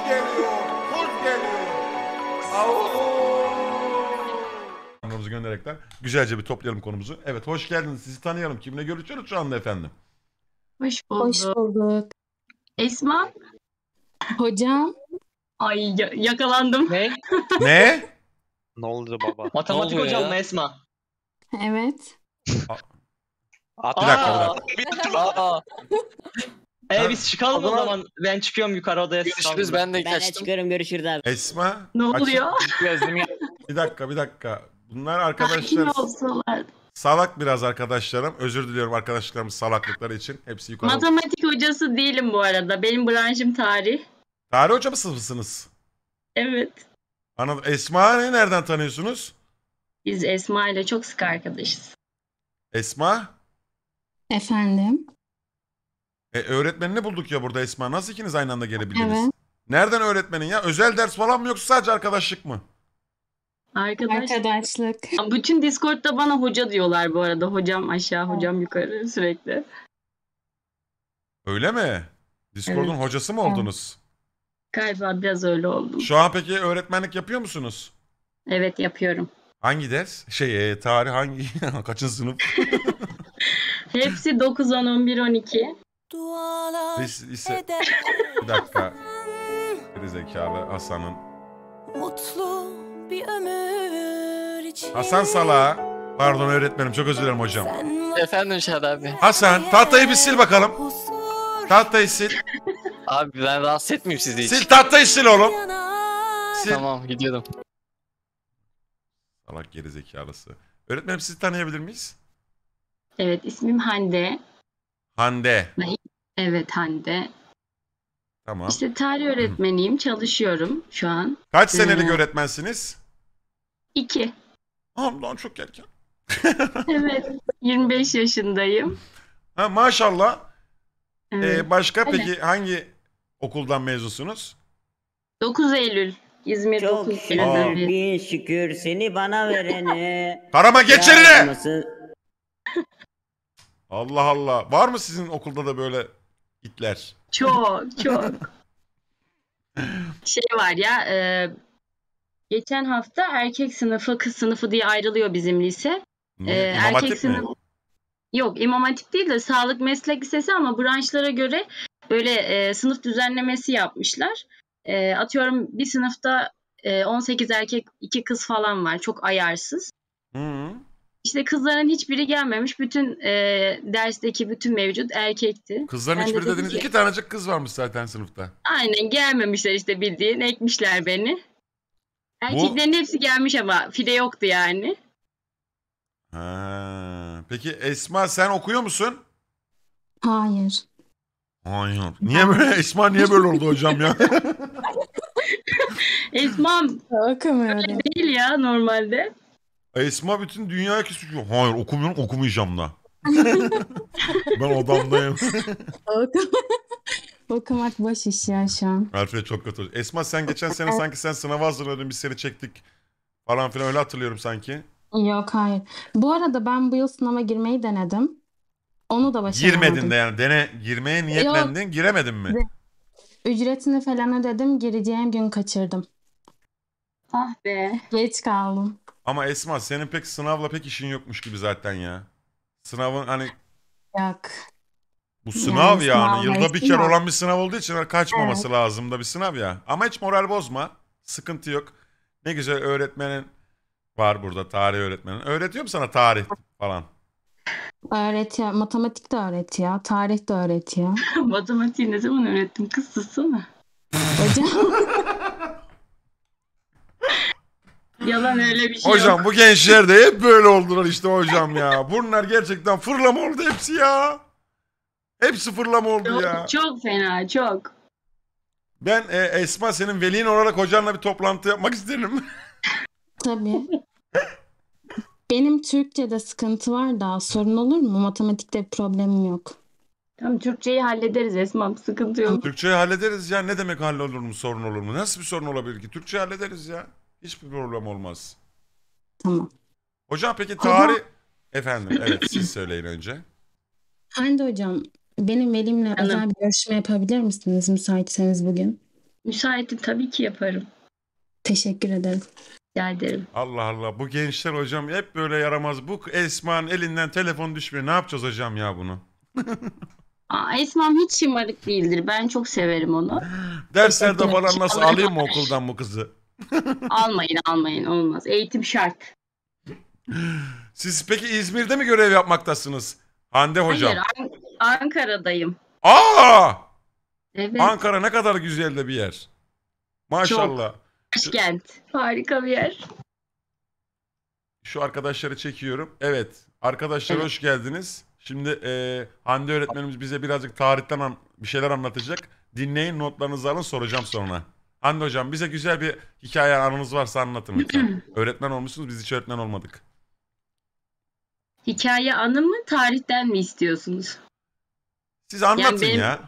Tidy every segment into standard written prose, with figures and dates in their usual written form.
geliyor. Kurt geliyor. Konumuzu gönderekler. Güzelce bir toplayalım konumuzu. Evet, hoş geldiniz. Sizi tanıyalım. Kimle görüşüyoruz şu anda efendim? Hoş Hoş bulduk. bulduk. Esma? Hocam, Ay yakalandım. Ne? Ne? Ne oldu baba? Matematik Ne oluyor hocam ya? mı Esma? evet. Bir dakika, Bir dakika. Biz çıkalım o zaman. Ben çıkıyorum yukarı odaya. Görüşürüz, ben de Ben de kaçtım. çıkıyorum, görüşürüz abi. Esma. Ne oluyor? Gözüm ya. Bir dakika. Bunlar Sakin arkadaşlar olsalar. salak biraz arkadaşlarım. Özür diliyorum arkadaşlarımın salaklıkları için. Hepsi yukarı. Matematik hocası değilim bu arada. Benim branşım tarih. Tarih hoca mısınız? Evet. Anladım. Esma'yı nereden tanıyorsunuz? Biz Esma ile çok sık arkadaşız. Esma? Efendim. Öğretmenini bulduk ya burada Esma. Nasıl ikiniz aynı anda gelebildiniz? Evet. Nereden öğretmenin ya? Özel ders falan mı yoksa sadece arkadaşlık mı? Arkadaşlık. Bütün Discord'da bana hoca diyorlar bu arada. Hocam aşağı, hocam yukarı sürekli. Öyle mi? Discord'un Evet. hocası mı oldunuz? Galiba biraz öyle oldum. Şu an peki öğretmenlik yapıyor musunuz? Evet, yapıyorum. Hangi ders? Tarih hangi? Kaçıncı sınıf? Hepsi 9, 10, 11, 12. Lise... Bir dakika. Gerizekalı Hasan'ın. Mutlu bir ömür için. Hasan Sala. Pardon öğretmenim, çok özür dilerim hocam. Efendim Şahad abi. Hasan tahtayı bir sil bakalım. Tahtayı sil. Abi ben rahatsız etmeyeyim sizi hiç. Sil tahtayı sil oğlum. Sil. Tamam, gidiyordum. Salak gerizekalısı. Öğretmenim, sizi tanıyabilir miyiz? Evet, ismim Hande. Hande. Evet, Hande. Tamam. İşte tarih öğretmeniyim. Çalışıyorum şu an. Kaç senelik öğretmensiniz? 2. Ondan çok erken. Evet. 25 yaşındayım. Ha, maşallah. Evet. Başka Öyle. peki hangi okuldan mezunsunuz? 9 Eylül. İzmir Çok 9 Eylül'den şükür, bin şükür seni bana verene. Karama geç yerine! Yarlamasın. Allah Allah. Var mı sizin okulda da böyle itler? Çok. Şey var ya, geçen hafta erkek sınıfı, kız sınıfı diye ayrılıyor bizim lise. Ne? İmam Erkek Hatip mi? sınıfı. Yok, İmam Hatip değil de Sağlık Meslek Lisesi ama branşlara göre böyle sınıf düzenlemesi yapmışlar. Atıyorum bir sınıfta 18 erkek 2 kız falan var. Çok ayarsız. Hı. İşte kızların hiçbiri gelmemiş. Bütün dersteki bütün mevcut erkekti. Kızların Ben de hiçbiri dedim dediniz. ki- 2 tanecik kız varmış zaten sınıfta. Aynen, gelmemişler işte, bildiğin ekmişler beni. Erkeklerin hepsi gelmiş ama file yoktu yani. Ha. Peki Esma, sen okuyor musun? Hayır. Hayır. Niye böyle? Esma niye böyle oldu hocam ya? Esma Okumuyorum. değil ya normalde. Esma bütün dünyaya küsüyor. Hayır, okumuyorum, okumayacağım da. Ben odamdayım. Okumak boş iş ya şu an. Alfred çok kötü. Esma, sen geçen sene sanki sen sınava hazırladın, biz seni çektik falan filan, öyle hatırlıyorum sanki. Yok, hayır. Bu arada ben bu yıl sınava girmeyi denedim. Onu da başaramadım. Girmedin de yani. Girmeye niyetlendin, giremedin mi? Ücretini falan ödedim. Gireceğim gün kaçırdım. Ah be. Geç kaldım. Ama Esma, senin pek sınavla pek işin yokmuş gibi zaten ya. Sınavın hani Yok. bu sınav yani sınavla yılda bir işim kere yok. olan bir sınav olduğu için kaçmaması lazım da bir sınav ya. Ama hiç moral bozma. Sıkıntı yok. Ne güzel öğretmenin var burada, tarih öğretmenin. Öğretiyor mu sana tarih falan? Öğretiyor. Matematik de öğretiyor. Tarih de öğretiyor. Matematiği ne zaman öğrettim? Kız sussana. Hocam. Yalan, öyle bir şey Hocam yok. bu gençler de hep böyle oldular işte hocam ya. Bunlar gerçekten fırlama oldu hepsi ya. Hepsi fırlama oldu ya. Çok fena, çok. Ben Esma, senin velin olarak hocanla bir toplantı yapmak isterim. Tabii. Benim Türkçe'de sıkıntı var da sorun olur mu? Matematikte bir problemim yok. Tamam, Türkçeyi hallederiz Esma'm, sıkıntı yok. Türkçeyi hallederiz ya. Ne demek hallolur mu, sorun olur mu? Nasıl bir sorun olabilir ki? Türkçeyi hallederiz ya. Hiçbir problem olmaz. Tamam. Hocam peki tarih... Efendim, evet, siz söyleyin önce. Hande hocam, benim velimle özel bir görüşme yapabilir misiniz müsaitseniz bugün? Müsaitim tabii ki yaparım. Teşekkür ederim. Rica ederim. Allah Allah, bu gençler hocam hep böyle yaramaz. Bu Esma'nın elinden telefon düşmüyor. Ne yapacağız hocam ya bunu? Esma'm hiç şımarık değildir. Ben çok severim onu. Derslerde falan nasıl, alayım mı okuldan bu kızı? Almayın olmaz. Eğitim şart. Siz peki İzmir'de mi görev yapmaktasınız? Hande hocam. Hayır, Ankara'dayım. Aa! Evet. Ankara ne kadar güzel de bir yer. Maşallah. Başkent. Harika bir yer. Şu arkadaşları çekiyorum. Evet. Arkadaşlar hoş geldiniz. Şimdi Hande öğretmenimiz bize birazcık tarihten bir şeyler anlatacak. Dinleyin, notlarınızı alın, soracağım sonra. Hande hocam, bize güzel bir hikaye anınız varsa anlatın lütfen. Öğretmen olmuşsunuz, biz hiç öğretmen olmadık. Hikaye anı mı, tarihten mi istiyorsunuz? Siz anlatın benim- ya.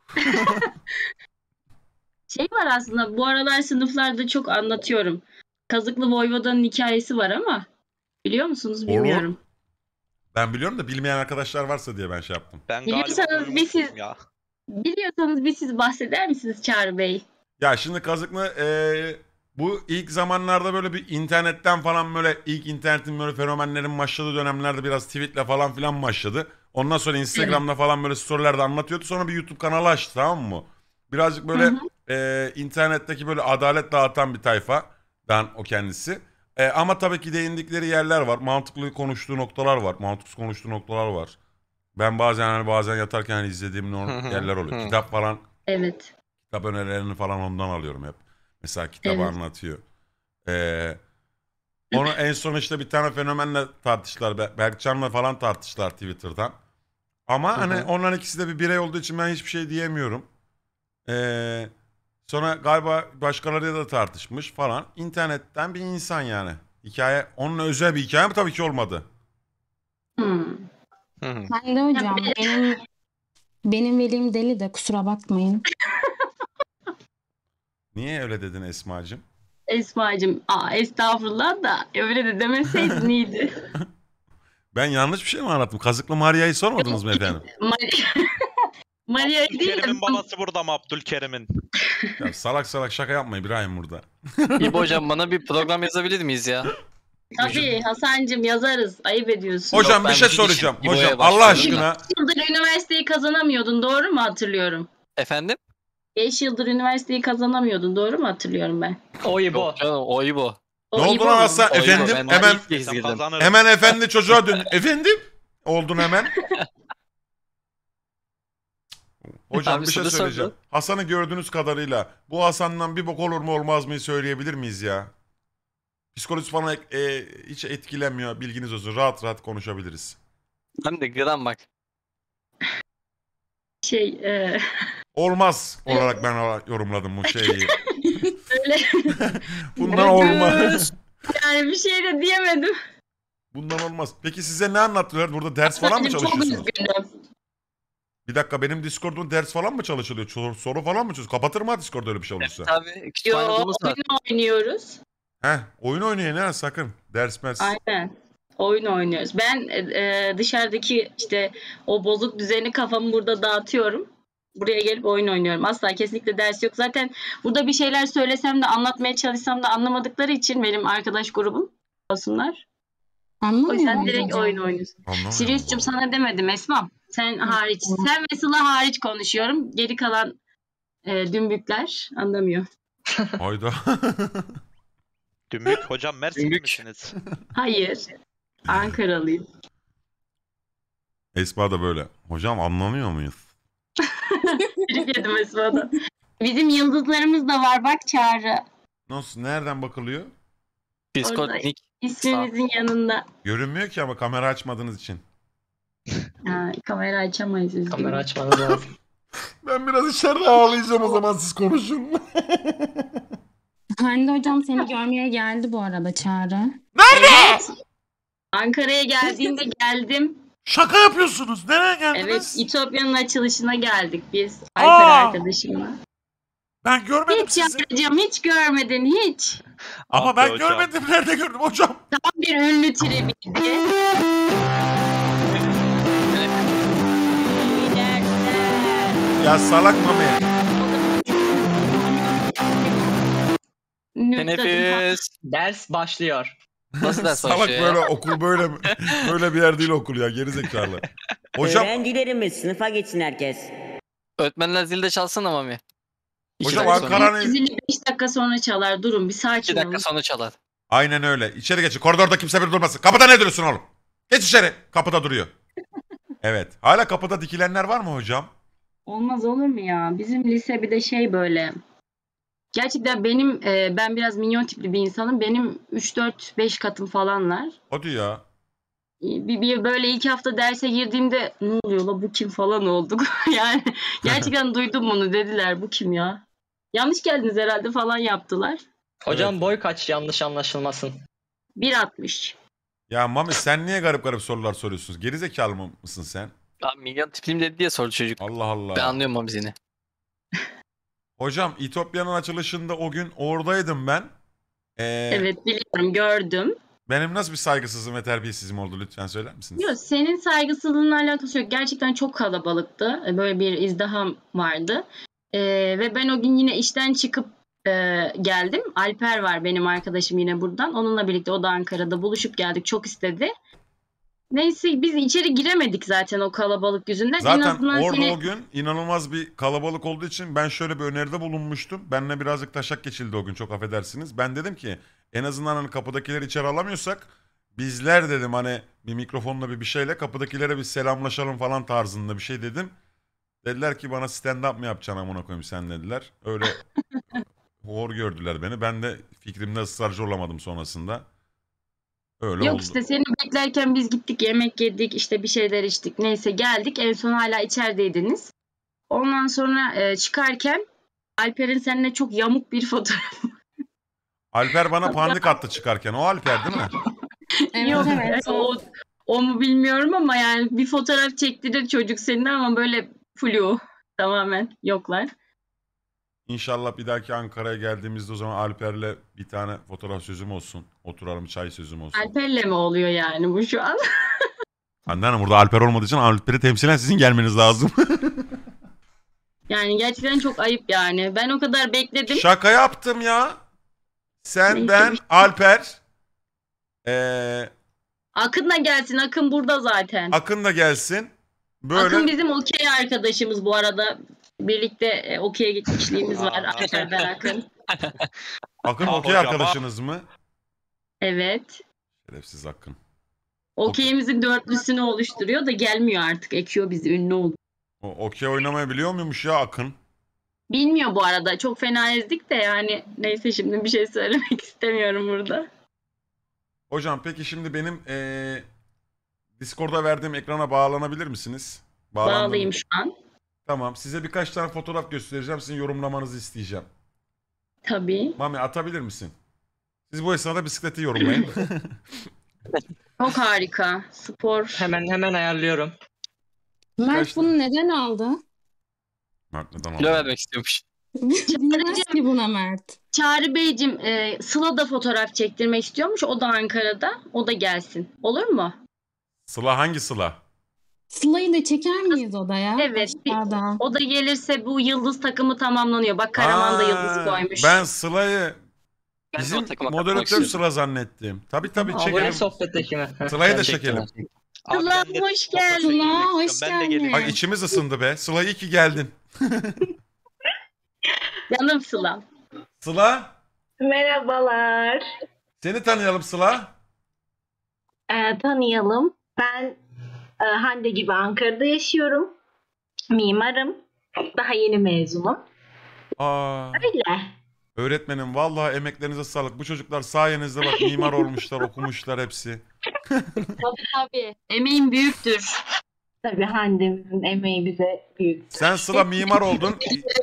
Şey var aslında, bu aralar sınıflarda çok anlatıyorum. Kazıklı Voyvoda'nın hikayesi var ama biliyor musunuz bilmiyorum. Ben biliyorum da bilmeyen arkadaşlar varsa diye ben şey yaptım. Ben Biliyorsanız galiba bir siz- duymuştum ya. Biliyorsanız bir siz bahseder misiniz Çağrı Bey? Ya şimdi Kazıklı bu ilk zamanlarda böyle bir internetten falan, böyle ilk internetin böyle fenomenlerin başladığı dönemlerde biraz tweetle falan filan başladı. Ondan sonra Instagram'da falan böyle storylerde anlatıyordu. Sonra bir YouTube kanalı açtı, tamam mı? Birazcık böyle internetteki böyle adalet dağıtan bir tayfadan o kendisi. Ama tabii ki değindikleri yerler var. Mantıklı konuştuğu noktalar var. Mantıksız konuştuğu noktalar var. Ben bazen yatarken hani izlediğim yerler oluyor. Kitap falan, Evet. kitap önerilerini falan ondan alıyorum hep. Mesela kitabı Evet. anlatıyor. Onu en son işte bir tane fenomenle tartıştılar. Berkcan'la falan tartıştılar Twitter'dan. Ama hani onların ikisi de bir birey olduğu için ben hiçbir şey diyemiyorum. Sonra galiba başkalarıyla da tartışmış falan. İnternetten bir insan yani. Hikaye, onunla özel bir hikaye mi? Tabii ki olmadı. Hande hocam benim velim deli de kusura bakmayın. Niye öyle dedin Esma'cığım? Esma'cığım, estağfurullah da öyle de demeseydin iyiydi. Ben yanlış bir şey mi anlattım? Kazıklı Maria'yı sormadınız mı efendim? Maria değil de Abdülkerim'in babası burada mı, Abdülkerim'in? Ya salak salak şaka yapma İbrahim burada. İbo hocam, bana bir program yazabilir miyiz ya? tabii Hasan'cığım yazarız. Ayıp ediyorsun. Hocam ben bir şey bir soracağım. İbo'ya Hocam başlıyorum. Allah aşkına. 5 yıldır üniversiteyi kazanamıyordun, doğru mu hatırlıyorum? Efendim? 5 yıldır üniversiteyi kazanamıyordun, doğru mu hatırlıyorum ben? O İbo. Yok canım, o İbo. O Ne oldu İbo lan mu? Hasan? O İbo, Efendim ben daha hemen ilk kez Sen girdim. kazanırım. hemen efendi çocuğa dön. Efendim? Oldun hemen. Hocam Abi bir şey soru söyleyeceğim. sordu. Hasan'ı gördüğünüz kadarıyla bu Hasan'dan bir bok olur mu olmaz mı söyleyebilir miyiz ya? Psikolojisi falan hiç etkilenmiyor. Bilginiz olsun. Rahat rahat konuşabiliriz. Hem de gram bak. Olmaz olarak ben yorumladım bu şeyi. Öyle Bundan olmaz. yani bir şey de diyemedim. Bundan olmaz. Peki size ne anlattılar? Burada ders falan mı Çok çalışıyorsunuz? üzgünüm. Bir dakika, benim Discord'un ders falan mı çalışılıyor? Soru falan mı çözüyorsunuz? Kapatır mı Discord öyle bir şey olursa? Tabii, Yo, kütüphanemiz var. oyun oynuyoruz. Oyun oynayın ha sakın. Ders mers. Aynen. Oyun oynuyoruz. Ben dışarıdaki işte o bozuk düzeni kafamı burada dağıtıyorum. Buraya gelip oyun oynuyorum. Asla kesinlikle ders yok. Zaten burada bir şeyler söylesem de anlatmaya çalışsam da anlamadıkları için benim arkadaş grubum olsunlar. O Anlamıyor yüzden musun direkt hocam? oyun oynuyorsun. Anlamıyorum. Sirius'cum sana demedim Esma'm. Sen hariç. Sen ve Sıla hariç konuşuyorum. Geri kalan dümbükler anlamıyor. Hayda. Dümbük hocam, Mersin'de Dümbük. misiniz? Hayır. Ankaralıyım. Esma da böyle. Hocam anlamıyor muyuz? Trip yedim Esma'dan. Bizim yıldızlarımız da var bak Çağrı. Nasıl? Nereden bakılıyor? Discord Orada. link. İsmimizin yanında. Görünmüyor ki ama kamera açmadığınız için. Ha, kamera açamayız üzgünüm. Kamera açmanız lazım. Ben biraz içeride ağlayacağım o zaman, siz konuşun. Hande hocam seni görmeye geldi bu arada Çağrı. Evet. Ankara'ya geldiğinde geldim. Şaka yapıyorsunuz. Nereye geldiniz? Evet, İtopya'nın açılışına geldik biz. Alper arkadaşımla. Ben görmedim Hiç yapacağım, hiç görmedin, hiç. Ama Ah be ben hocam. görmedim. Nerede gördüm hocam? Tam bir ünlü tribiydi. Ya salak mami. Teneffüs. Ders başlıyor. Nasıl ders Salak başlıyor böyle ya? okul böyle bir yer değil okul ya gerizekalı. Hocam Öğrencilerimiz sınıfa geçsin herkes. Öğretmenler zilde çalsana Mami. İki Hocam dakika sonra. Ankara'nın Zili 5 dakika sonra çalar. Durun bir 2 sakin dakika olun. sonra çalar. aynen öyle. İçeri geçin. Koridorda kimse bir durmasın. Kapıda ne duruyorsun oğlum? Geç içeri. Kapıda duruyor. Evet. Hala kapıda dikilenler var mı hocam? Olmaz olur mu ya? Bizim lise bir de şey böyle. Gerçekten ben biraz minyon tipli bir insanım. Benim 3-4-5 katım falanlar. Hadi ya. Bir böyle ilk hafta derse girdiğimde ne oluyor la bu kim falan olduk. Yani gerçekten duydum bunu dediler bu kim ya. Yanlış geldiniz herhalde falan yaptılar. Hocam Evet. boy kaç yanlış anlaşılmasın. 1.60. Ya Mami sen niye garip garip sorular soruyorsunuz? Gerizekalı mısın sen? Abi milyon tipliyim dedi diye sordu çocuk. Allah Allah. Ben anlıyorum Mami seni. Hocam İtopya'nın açılışında o gün oradaydım ben. Evet biliyorum gördüm. Benim nasıl bir saygısızlığım ve terbiyesizliğim oldu lütfen söyler misiniz? Yok senin saygısızlığınla alakası yok. Gerçekten çok kalabalıktı. Böyle bir izdiham vardı. Ve ben o gün yine işten çıkıp geldim. Alper var benim arkadaşım yine buradan. Onunla birlikte o da Ankara'da buluşup geldik. Çok istedi. Neyse biz içeri giremedik zaten o kalabalık yüzünden. En Zaten azından orada seni... o gün inanılmaz bir kalabalık olduğu için ben şöyle bir öneride bulunmuştum. Benimle birazcık taşak geçildi o gün çok affedersiniz. Ben dedim ki en azından hani kapıdakileri içeri alamıyorsak bizler dedim hani bir mikrofonla bir şeyle kapıdakilere bir selamlaşalım falan tarzında bir şey dedim. Dediler ki bana stand up mı yapacaksın amına koyayım sen dediler. Öyle hor gördüler beni. Ben de fikrimde ısrarcı olamadım sonrasında. Öyle Yok oldu. işte seni beklerken biz gittik yemek yedik işte bir şeyler içtik. Neyse geldik en son hala içerideydiniz. Ondan sonra çıkarken Alper'in seninle çok yamuk bir fotoğraf. Alper bana pandik attı çıkarken. O Alper değil mi? Evet, Yok evet. o mu bilmiyorum ama yani bir fotoğraf çektirir çocuk seninle ama böyle flu tamamen yoklar. İnşallah bir dahaki Ankara'ya geldiğimizde o zaman Alper'le bir tane fotoğraf sözüm olsun. Oturalım çay sözüm olsun. Alper'le mi oluyor yani bu şu an? Anne hanım burada Alper olmadığı için Alper'i temsilen sizin gelmeniz lazım. Yani gerçekten çok ayıp yani. Ben o kadar bekledim. Şaka yaptım ya. Sen, Neyse, ben, bir- Alper. Akın da gelsin. Akın burada zaten. Akın da gelsin. Böyle Akın bizim okey arkadaşımız bu arada. Birlikte okey'e gitmişliğimiz var. Alper ben Akın. Akın Ah, okey hocam, arkadaşınız mı? Evet. Şerefsiz Akın. Okey'imizin dörtlüsünü oluşturuyor da gelmiyor artık. Ekiyor bizi ünlü oldu. O okey oynamayı biliyor muymuş ya Akın? Bilmiyor bu arada. Çok fena ezdik de yani. Neyse şimdi bir şey söylemek istemiyorum burada. Hocam peki şimdi benim Discord'a verdiğim ekrana bağlanabilir misiniz? Bağlandım. Bağlayayım şu an. Tamam. Size birkaç tane fotoğraf göstereceğim. Sizin yorumlamanızı isteyeceğim. Tabii. Mami atabilir misin? Siz bu esnada bisikleti yorumlayın. Çok harika. Spor. Hemen ayarlıyorum. Mert Kaçtı? bunu neden aldı? Mert neden Kilo oldu? vermek istiyormuş. Bilmez ki buna Mert. Çağrı Beyciğim, Sıla da fotoğraf çektirmek istiyormuş. O da Ankara'da. O da gelsin. Olur mu? Sıla hangi Sıla? Sıla'yı da çeker miyiz odaya? Evet. Aşağıda. O da gelirse bu yıldız takımı tamamlanıyor. Bak Karaman da yıldız koymuş. Ben Sıla'yı Ben de o bizim takıma katılmak moderatör istiyorum. Sıla zannettim. Tabii Abone çekelim. sohbetteki mi? Sıla'yı da Gerçekten. çekelim. Abi Sıla, ben de hoş fotoğraf geldin. çekmek Sıla, istiyorum. hoş Ben de geldin. geleyim. Ay içimiz ısındı be. Sıla iyi ki geldin. Canım Sıla. Sıla Merhabalar. seni tanıyalım Sıla. Tanıyalım. Ben Hande gibi Ankara'da yaşıyorum. Mimarım. Daha yeni mezunum. Aa, Öyle. öğretmenim vallahi emeklerinize sağlık. Bu çocuklar sayenizde bak mimar olmuşlar, okumuşlar hepsi. Tabii. Emeğin büyüktür. Tabii Hande'mizin emeği bize büyük. Sen Sıla mimar oldun.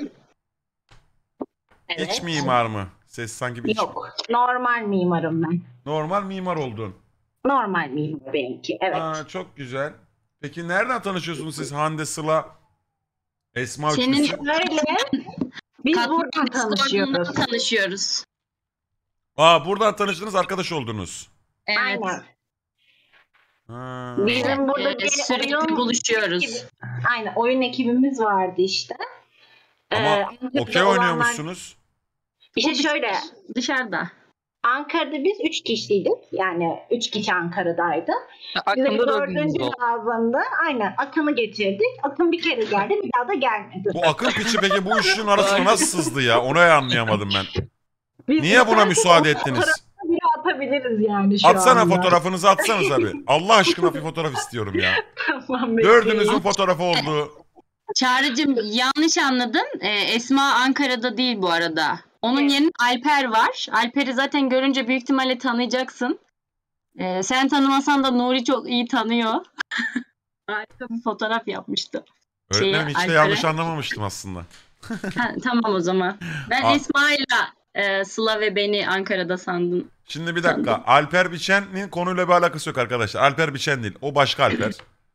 Evet. İç mimar mı? Ses sanki bir iç. Yok. Normal mimarım ben. Normal mimar oldun. Normal mimar benimki. Evet. Aa, çok güzel. Peki nereden tanışıyorsunuz siz Hande, Sıla, Esma Senin- üçlüsü? Öyle. Biz Katman buradan tanışıyoruz. Discord'undan tanışıyoruz. Aa, buradan tanıştınız, arkadaş oldunuz. Evet. Aynen. Ha. Bizim burada bir Sürekli oyun buluşuyoruz. Aynen oyun ekibimiz vardı işte. Ama Ankara'da okey olanlar- oynuyormuşsunuz. İşte şöyle, Dışarıda. Ankara'da biz 3 kişiydik. Yani 3 kişi Ankara'daydı. Bize Aklımda dördüncü 4. oldu. lazımdı. Aynen Akın'ı getirdik. Akın bir kere geldi, bir daha da gelmedi. Bu Akın piçi peki bu üçlünün arasına nasıl sızdı ya? Onu anlayamadım ben. Biz Niye buna isterseniz müsaade o ettiniz? fotoğrafı bile atabiliriz yani şu Atsana anda. fotoğrafınızı atsanız abi. Allah aşkına bir fotoğraf istiyorum ya. Tamam, Dördünüzün bekleyin. fotoğrafı oldu. Çağrı'cığım yanlış anladın. Esma Ankara'da değil bu arada. Onun yerine Alper var. Alper'i zaten görünce büyük ihtimalle tanıyacaksın. Sen tanımasan da Nuri çok iyi tanıyor. Harika bir fotoğraf yapmıştı. Öğretmenim hiç de Alper'e. yanlış anlamamıştım aslında. Ha, tamam o zaman. Ben Aa. Esma'yla Sıla ve beni Ankara'da sandım. Şimdi bir dakika. Alper Biçen'in konuyla bir alakası yok arkadaşlar. Alper Biçen değil. O başka Alper.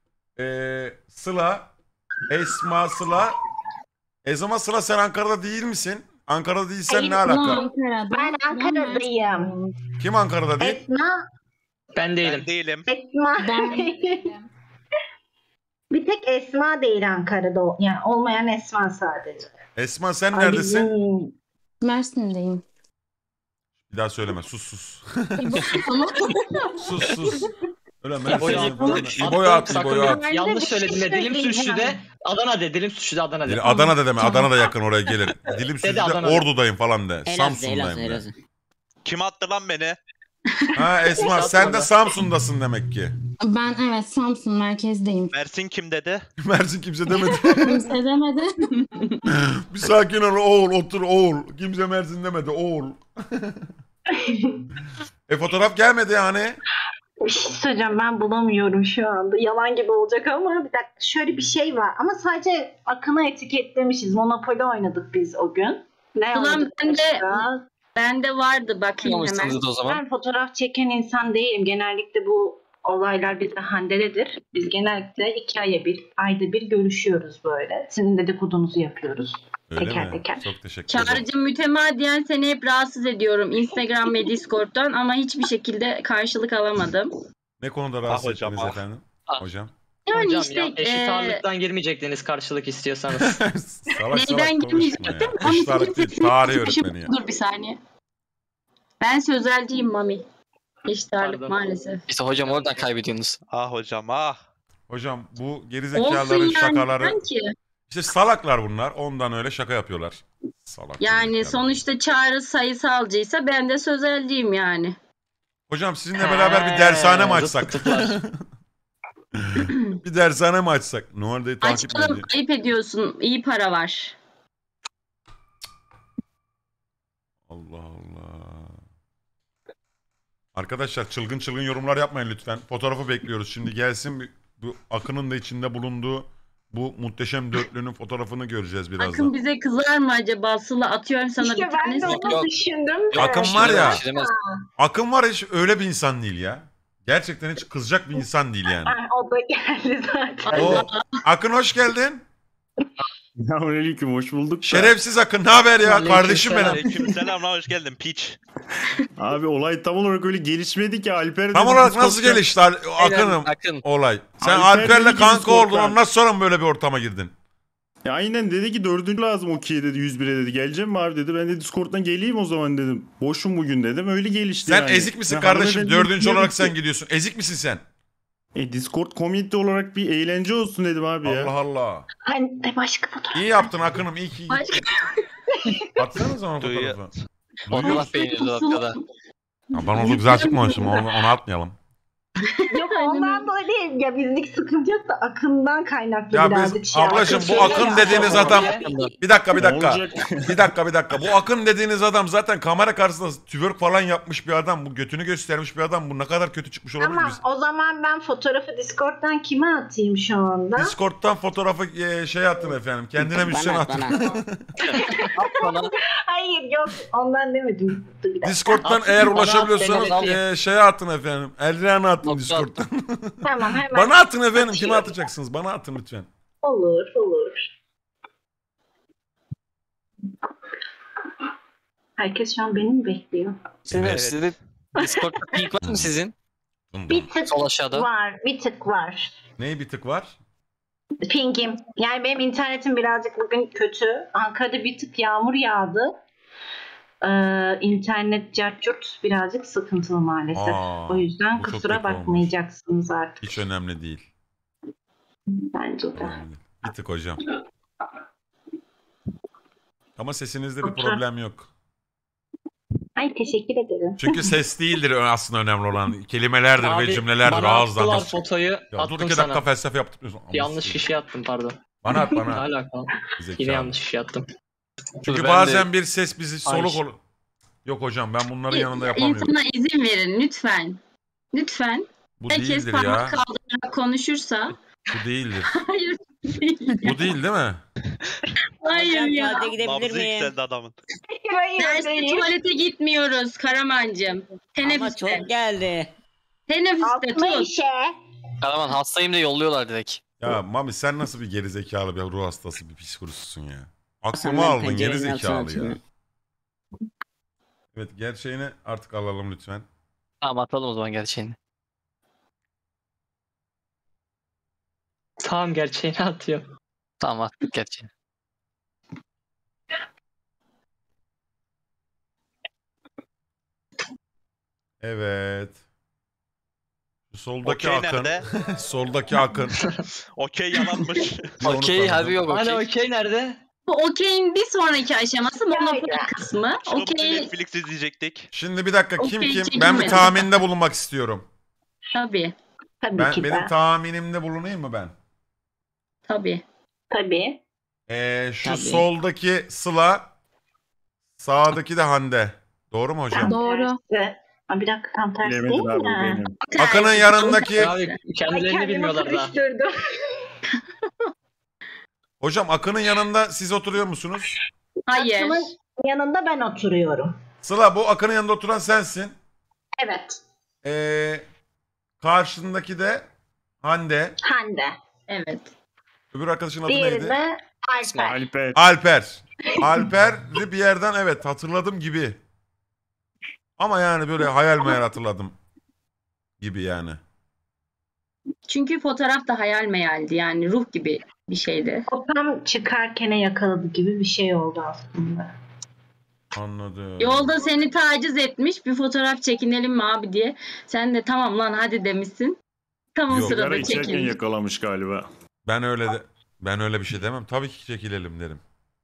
Sıla, Esma, Sıla. Ezama Sıla sen Ankara'da değil misin? Ankara'da değilsen Hayır, ne alaka? Ankara'da. Ben Ankara'dayım. Kim Ankara'da değil? Esma, Ben değilim. Ben değilim. Esma. Ben Bir tek Esma değil Ankara'da. Yani olmayan Esma sadece. Esma sen Ay, neredesin? bizim- Mersin'deyim. Bir daha söyleme. Sus. Ama Sus. Öyle İbo'yu Mersin'in falan. attık. İbo'yu at, Sakın İbo'yu at. Ben de yanlış bir şey söyledim de dilim söyleyeceğim. sürçtü de Adana de, dilim sürçtü de Adana de. Adana'da deme. Adana da yakın oraya gelir. Dilim sürçü de Adana'da. Ordu'dayım falan de. Elazığ, Samsun'dayım de. Elazığ. Kim attı lan beni? Ha Esma sen de Samsun'dasın demek ki. ben evet Samsun merkezdeyim. Mersin kim dedi? Mersin kimse demedi. Kimse demedi. Bir sakin ol oğul otur oğul. Kimse Mersin demedi oğul. Fotoğraf gelmedi yani. Bir şey söyleyeceğim, ben bulamıyorum şu anda. Yalan gibi olacak ama bir dakika, şöyle bir şey var. Ama sadece Akın'ı etiketlemişiz. Monopoly oynadık biz o gün. Ne Ulan oynadık ben de- başka? Bende vardı bakayım hemen. Yapmışsınız o zaman. Ben fotoğraf çeken insan değilim. Genellikle bu olaylar bizde Hande'dedir. Biz genellikle 2 ayda bir görüşüyoruz böyle. Sizin dedikodunuzu yapıyoruz. Öyle Teker mi? teker. Çok teşekkür ederim. Çağrı'cığım mütemadiyen seni hep rahatsız ediyorum Instagram ve Discord'dan ama hiçbir şekilde karşılık alamadım. Ne konuda rahatsız hocam, ettiniz ah. efendim? Ah. Hocam. Yani Hocam işte ya eşit ağırlıktan girmeyecektiniz karşılık istiyorsanız. Salak neyden salak konuşma girmeyecektim? ya. Mami Eşit ağırlık değil, tarih öğretmeni ya. Dur bir saniye. Ben sözelciyim Mami. Eşit ağırlık Pardon. maalesef. İşte hocam oradan kaybediyorsunuz. Ah hocam ah. Hocam bu Olsun gerizekalıların yani şakaları. sanki. İşte salaklar bunlar. Ondan öyle şaka yapıyorlar. Salak. Yani gerizekalı. sonuçta Çağrı sayısalcıysa ben de sözelciyim yani. Hocam sizinle beraber bir dershane mi açsak? Zıttıklar. Bir dershane mi açsak? Numarayı takip Açalım, ediyor. ayıp ediyorsun. İyi para var. Allah Allah. Arkadaşlar çılgın çılgın yorumlar yapmayın lütfen. Fotoğrafı bekliyoruz. Şimdi gelsin bu Akın'ın da içinde bulunduğu bu muhteşem dörtlünün fotoğrafını göreceğiz birazdan. Akın bize kızar mı acaba? Sıla atıyorum sana İşte bir ben de tanesi. onu Yok. düşündüm. Akın var ya. Şişiremez. Akın var ya hiç öyle bir insan değil ya. Gerçekten hiç kızacak bir insan değil yani. Ay, o da geldi zaten. O Akın hoş geldin. Selamünaleyküm, hoş bulduk. da. Şerefsiz Akın ne haber ya Aleyküm kardeşim selam. benim. Aleykümselam lan hoş geldin piç. Abi olay tam olarak öyle gelişmedi ki Alper Tam dedi, olarak biz nasıl Discord'da- gelişti Akın'ım Akın. olay? Sen Alper Alper'le dedi ki kanka oldun Discord'dan. ondan sonra mı böyle bir ortama girdin? Ya aynen dedi ki 4. lazım okey dedi 101'e dedi. Geleceğim mi abi dedi. Ben de Discord'dan geleyim o zaman dedim. Boşum bugün dedim. Öyle gelişti Sen yani. ezik misin Ya kardeşim? hanımefendi Dördüncü olarak dedi sen ki, gidiyorsun. Ezik misin sen? Discord community olarak bir eğlence olsun dedim abi ya. Allah Allah. Hani başka fotoğraf. İyi yaptın Akın'ım iyi ki. Başka Atsana zaman Duyuyor. fotoğrafı. Onlar beğenildi dakikada. Ya ben orada güzel çıkmamışım onu atmayalım. Yok ondan dolayı değil. Ya bizlik sıkıntı yok da Akın'dan kaynaklı Ya birazcık biz şey. ablacığım bu Şöyle Akın ya. dediğiniz Tamam adam ya. bir dakika Ne olacak? bir dakika bu Akın dediğiniz adam zaten kamera karşısında twerk falan yapmış bir adam, bu götünü göstermiş bir adam, bu ne kadar kötü çıkmış olabilir Tamam biz. o zaman ben fotoğrafı Discord'dan kime atayım şu anda? Discord'dan fotoğrafı şey attın efendim, kendine müzisyen Bana at, attın. bana. Bana Hayır yok ondan demedim. Dur bir dakika. Discord'dan At, eğer bana at, ulaşabiliyorsanız deneme. şeye atın efendim, Eldiren'e atın Nokta Discord'dan. Tamam hemen. Bana atın efendim, kime atacaksınız? Bana atın lütfen. Olur. Herkes şu an beni mi bekliyor? Evet. Sizde Discord'da ping var mı sizin? Bir tık Sol aşağıda. var. Bir tık var. Neyi bir tık var? Pingim. Yani benim internetim birazcık bugün kötü. Ankara'da bir tık yağmur yağdı. internet cartçurt birazcık sıkıntılı maalesef. Aa, o yüzden bu çok kusura kötü olmuş. bakmayacaksınız artık. Hiç önemli değil. Bence de. Önemli değil. Bir tık hocam. Ama sesinizde bir Otur. problem yok. Ay teşekkür ederim. Çünkü ses değildir aslında önemli olan. Kelimelerdir Abi, ve cümlelerdir. bana Ağızdan attılar nasıl- fotoyu, Ya dur attım 2 dakika sana. felsefe yaptım. Yanlış kişiye attım pardon. Bana at Ne bana. alakalı? Zekalı. Yine yanlış kişiye attım. Çünkü Dur, ben bazen de- bir ses bizi soluk olur. Yok hocam ben bunların yanında yapamıyorum. İnsana izin verin lütfen. Lütfen. Bu Herkes değildir parmak ya. kaldırarak konuşursa. Bu değildir. Hayır değil. Bu değil değil mi? Hayır ya. Tuvalete gidebilir Nabzı miyim? yükseldi adamın. Hayır Derste değil. tuvalete gitmiyoruz Karamancığım. Ama Teneffüste. çok geldi. Teneffüste Altına tut. işe. Karaman hastayım da yolluyorlar direkt. Ya Mami sen nasıl bir gerizekalı bir ruh hastası bir psikorususun ya. Aklımı Senden aldın pencerenin gerizekalı altına ya. atayım. Evet gerçeğini artık alalım lütfen. Tamam atalım o zaman gerçeğini. Tamam gerçeğini atıyorum. Tamam attık gerçeğini. Evet. Şu soldaki Okey akın. nerede? Soldaki akın. Okey yalanmış. Bir onu Okey tanıdım. harbi yok Hani okey. okey nerede? Bu okeyin bir sonraki aşaması Monopoly kısmı. Şurada Okey Netflix izleyecektik. Şimdi bir dakika kim Okey, kim? çekilmedi. Ben bir tahminde bulunmak istiyorum. tabii. Tabii ki Benim de. tahminimde bulunayım mı ben? Tabii. Tabii. Şu Tabii. soldaki Sıla, sağdaki de Hande. Doğru mu hocam? Tam Doğru. tersi. Aa, bir dakika tam tersi değil Bilemedim abi bu mi? benim. Akın'ın yanındaki... Abi kendilerini bilmiyorlar daha. karıştırdım. Hocam Akın'ın yanında siz oturuyor musunuz? Hayır. Akımın yanında ben oturuyorum. Sıla bu Akın'ın yanında oturan sensin. Evet. Karşındaki de Hande. Hande. Evet. Öbür arkadaşın adı Diğeri neydi? de Alper. Alper. Alper. Alper'i bir yerden evet hatırladım gibi. Ama yani böyle hayal meyal hatırladım gibi yani. Çünkü fotoğraf da hayal meyaldi yani ruh gibi bir şeydi. O tam çıkarken yakaladı gibi bir şey oldu aslında. Anladım. Yolda seni taciz etmiş bir fotoğraf çekinelim mi abi diye. Sen de tamam lan hadi demişsin. Tam o Yok, Sigara sırada içerken çekilmiş. yakalamış galiba. Ben öyle bir şey demem. Tabii ki çekilelim derim.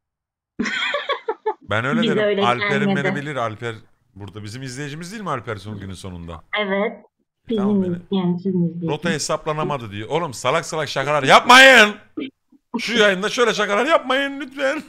Ben öyle Bize derim. öyle Alper'im beni gelmedi. bilir. Alper burada bizim izleyicimiz değil mi Alper son günün sonunda? Evet. Tamam, Bizim yani sizin Rota hesaplanamadı diyor. Oğlum salak salak şakalar yapmayın. Şu yayında şöyle şakalar yapmayın lütfen.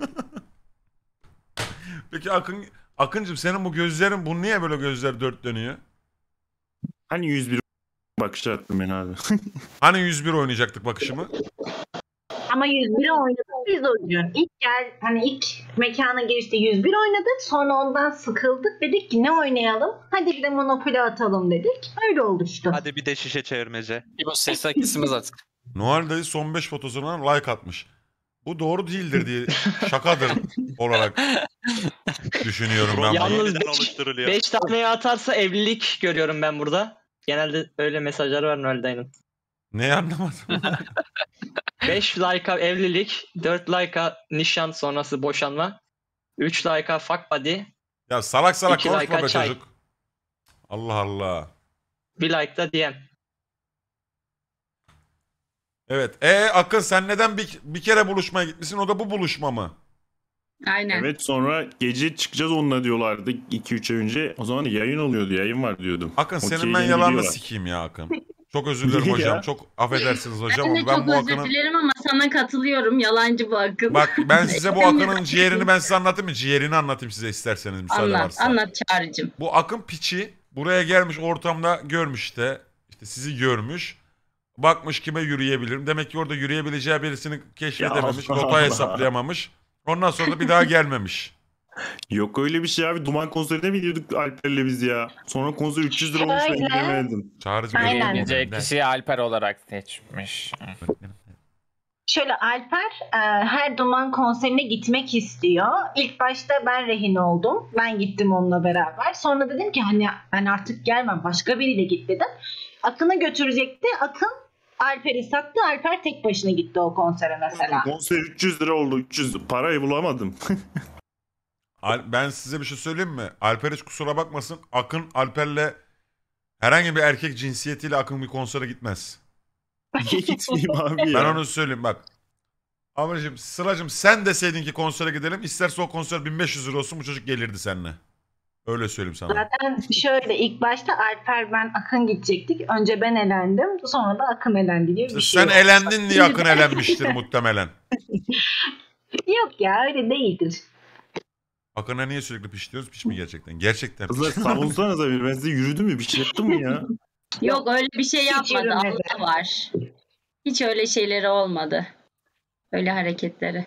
Peki Akıncığım senin bu gözlerin bu niye böyle gözler dört dönüyor? Hani 101 bakış attım ben abi. Hani 101 oynayacaktık bakışımı? Ama 101'i oynadık biz o gün. İlk mekana girişte 101 oynadık. Sonra ondan sıkıldık. Dedik ki ne oynayalım? Hadi bir de Monopoly atalım dedik. Öyle oldu işte. Hadi bir de şişe çevirmece. Bu sesler kısmımız artık. Noel dayı son 5 fotosuna like atmış. Bu doğru değildir diye şakadır olarak düşünüyorum ben. Yalnız- bunu. Yalnız Yeniden oluşturuluyor. 5 taneye atarsa evlilik görüyorum ben burada. Genelde öyle mesajlar var Noel dayının. Neyi anlamadım? 5 like'a evlilik, 4 like'a nişan sonrası boşanma, 3 like'a fuck buddy, Ya salak salak 2 konuşma like'a be çay. çocuk. Allah Allah. 1 like'da DM. Evet. Akın sen neden bir kere buluşmaya gitmişsin? O da bu buluşma mı? Aynen. Evet sonra gece çıkacağız onunla diyorlardı 2-3 ay önce. O zaman yayın oluyordu, yayın var diyordum. Akın senin Okey, ben yeni yalanını gidiyorlar. sikeyim ya Akın. Çok özür dilerim Niye hocam. ya? Çok affedersiniz hocam Ben de ama ben çok bu özür Akın'ın... dilerim ama sana katılıyorum. Yalancı bu akıl. Bak ben size bu Akın'ın ciğerini ben size anlatayım mı? Ciğerini anlatayım size isterseniz müsaade Anlat, varsa. anlat Çağrı'cığım. Bu Akın piçi buraya gelmiş ortamda görmüş işte sizi görmüş. Bakmış kime yürüyebilirim. Demek ki orada yürüyebileceği birisini keşfedememiş. Ya Rota Allah. hesaplayamamış. Ondan sonra da bir daha gelmemiş. Yok öyle bir şey abi. Duman konserine mi gidiyorduk Alper'le biz ya? Sonra konser 300 lira olmuş ben Öyle. gidemedim. Çağrıcığım Aynen. özür Gece dilerim. kişiyi Alper olarak seçmiş. Şöyle Alper her Duman konserine gitmek istiyor. İlk başta ben rehin oldum. Ben gittim onunla beraber. Sonra dedim ki hani ben artık gelmem. Başka biriyle git dedim. Akın'ı götürecekti. Akın Alper'i sattı. Alper tek başına gitti o konsere mesela. Konser 300 lira oldu. 300 parayı bulamadım. Ben size bir şey söyleyeyim mi? Alper hiç kusura bakmasın. Akın Alper'le herhangi bir erkek cinsiyetiyle Akın bir konsere gitmez. Niye gitmeyeyim abi ya? Ben onu söyleyeyim bak. Abicim Sıla'cığım sen deseydin ki konsere gidelim. İsterse o konser 1500 lira olsun bu çocuk gelirdi seninle. Öyle söyleyeyim sana. Zaten şöyle ilk başta Alper ben Akın gidecektik. Önce ben elendim. Sonra da Akın elendi gibi bir şey Sen oldu. elendin diye Akın elenmiştir muhtemelen. Yok ya öyle değildir. Akın'a niye sürekli piş diyoruz? Piş mi gerçekten? Gerçekten piş. Kızlar savunsanıza bir. Ben size yürüdüm mü? Bir şey yaptım mı ya? Yok öyle bir şey Hiç yapmadı. yürümedi. Allah var. Hiç öyle şeyleri olmadı. Öyle hareketleri.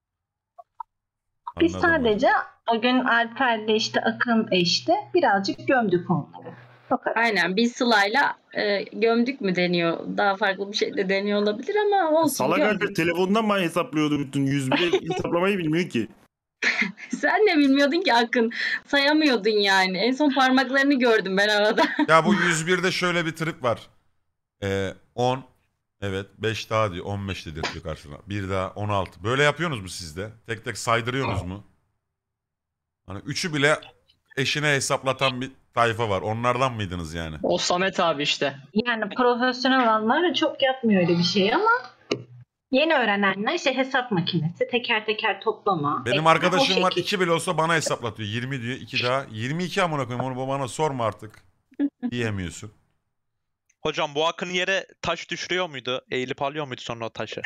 Biz Anladım. sadece o gün Alper'le işte Akın eşti. Birazcık gömdük onları. O kadar. Aynen biz Sıla'yla gömdük mü deniyor. Daha farklı bir şey de deniyor olabilir ama olsun. Salak gömdük. Alper telefondan bana hesaplıyordu bütün 101'e hesaplamayı bilmiyor ki. Sen de bilmiyordun ki Akın. Sayamıyordun yani. En son parmaklarını gördüm ben arada. Ya bu 101'de şöyle bir trip var. 10 evet 5 daha diyor 15 dedirtiyor karşısına. Bir daha 16. Böyle yapıyorsunuz mu siz de? Tek tek saydırıyorsunuz mu? Hani 3'ü bile eşine hesaplatan bir tayfa var. Onlardan mıydınız yani? O Samet abi işte. Yani profesyonel olanlar çok yapmıyor öyle bir şey ama yeni öğrenenler işte hesap makinesi, teker teker toplama. Benim ekleme, arkadaşım o var şekil. 2 bile olsa bana hesaplatıyor. 20 diyor 2 daha. 22 amına koyayım onu bana sorma artık. Diyemiyorsun. Hocam bu Akın yere taş düşürüyor muydu? Eğilip alıyor muydu sonra o taşı?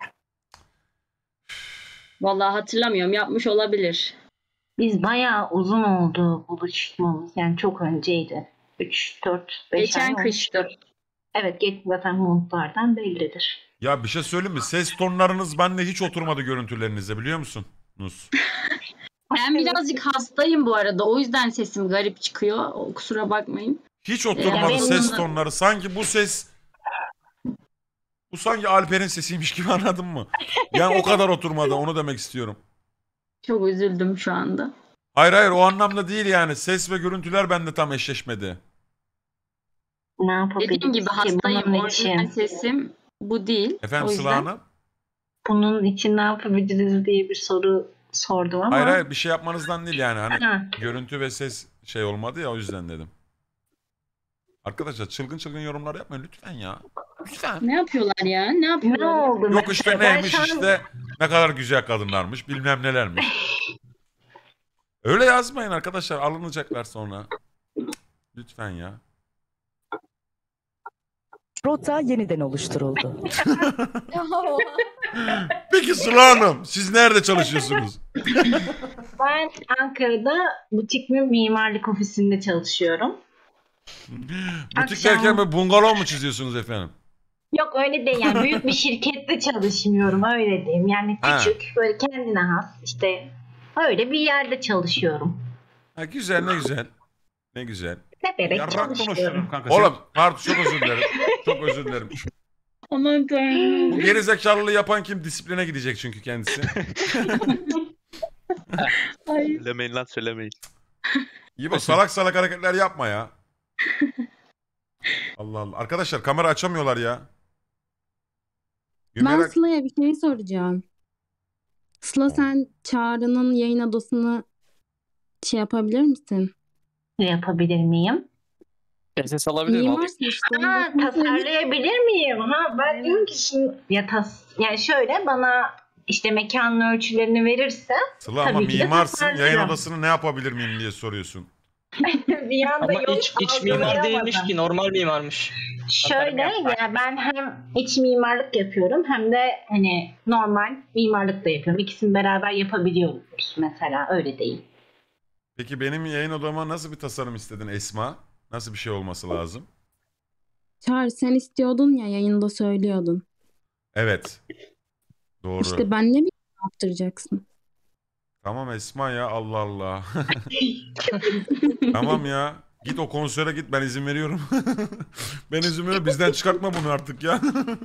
Vallahi hatırlamıyorum. Yapmış olabilir. Biz bayağı uzun oldu buluşmamız. Yani çok önceydi. 3, 4, 5 Geçen ay olmuş. kıştı. Evet zaten montlardan bellidir. Ya bir şey söyleyeyim mi? Ses tonlarınız bende hiç oturmadı görüntülerinizde biliyor musunuz? Ben birazcık hastayım bu arada. O yüzden sesim garip çıkıyor. Kusura bakmayın. Hiç oturmadı benim ses de- tonları. Sanki bu ses... Bu sanki Alper'in sesiymiş gibi anladın mı? Yani o kadar oturmadı onu demek istiyorum. Çok üzüldüm şu anda. Hayır o anlamda değil yani. Ses ve görüntüler bende tam eşleşmedi. Ne yapabiliriz Dediğim gibi ki hastayım. bunun Orijinal için? sesim bu değil. Efendim O Sıla yüzden Hanım? Bunun için ne yapabiliriz diye bir soru sordum ama. Hayır bir şey yapmanızdan değil yani. Hani Ha. görüntü ve ses şey olmadı ya o yüzden dedim. Arkadaşlar çılgın yorumlar yapmayın lütfen ya. Lütfen. ne yapıyorlar ya? Ne Ne yapıyorlar? oldu? Yok işte mesela? Ben neymiş şu an- işte ne kadar güzel kadınlarmış bilmem nelermiş. Öyle yazmayın arkadaşlar alınacaklar sonra. Lütfen ya. Rota yeniden oluşturuldu. Peki Sıla Hanım siz nerede çalışıyorsunuz? Ben Ankara'da butik bir mimarlık ofisinde çalışıyorum. Butik Akşam- derken böyle bungalov mu çiziyorsunuz efendim? Yok öyle değil yani büyük bir şirkette çalışmıyorum öyle diyeyim. Yani Ha. küçük böyle kendine has işte öyle bir yerde çalışıyorum. Ha, güzel ne güzel. Ne güzel. Severek Yarrak çalışıyorum. konuşuyorum kanka. Oğlum pardon çok özür dilerim. Çok özür dilerim. Aman tanrım. Bu gerizekalılığı yapan kim? Disipline gidecek çünkü kendisi. Ay. Söylemeyin lan söylemeyin. İyi bak salak salak hareketler yapma ya. Allah Allah. Arkadaşlar kamera açamıyorlar ya. Ben Gömerek... Sıla'ya bir şey soracağım. Sıla sen Çağrı'nın yayın odasını şey yapabilir misin? Ne yapabilir miyim? SS alabilir miyim? Mimarsın işte. Ha, tasarlayabilir miyim? Ha, ben diyorum ki şimdi yani şöyle bana işte mekanın ölçülerini verirse Sıla ama Tabii ki de mimarsın yayın tasarlarım. odasını ne yapabilir miyim diye soruyorsun. bir anda Ama yok iç mimar değilmiş ki normal mimarmış. Şöyle ya ben hem iç mimarlık yapıyorum hem de hani normal mimarlık da yapıyorum. İkisini beraber yapabiliyoruz mesela öyle değil. Peki benim yayın odama nasıl bir tasarım istedin Esma? Nasıl bir şey olması lazım? Çağrı sen istiyordun ya yayında söylüyordun. Evet. Doğru. İşte ben ne bileyim ne yaptıracaksın. Tamam Esma ya Allah Allah. Tamam ya. Git o konsere git ben izin veriyorum. Ben izin veriyorum bizden çıkartma bunu artık ya.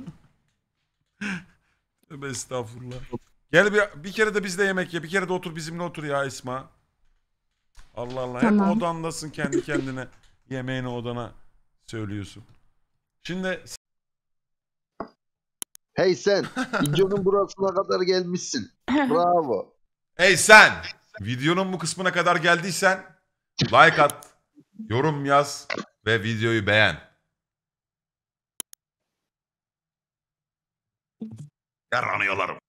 Tövbe estağfurullah. Gel bir kere de bizde yemek ye. Bir kere de otur bizimle otur ya Esma. Allah Allah. Tamam. Hep odandasın kendi kendine. Yemeğini odana söylüyorsun. Şimdi Hey sen, videonun burasına kadar gelmişsin. Bravo. hey sen. videonun bu kısmına kadar geldiysen like at, yorum yaz ve videoyu beğen. Yaranıyorlarım.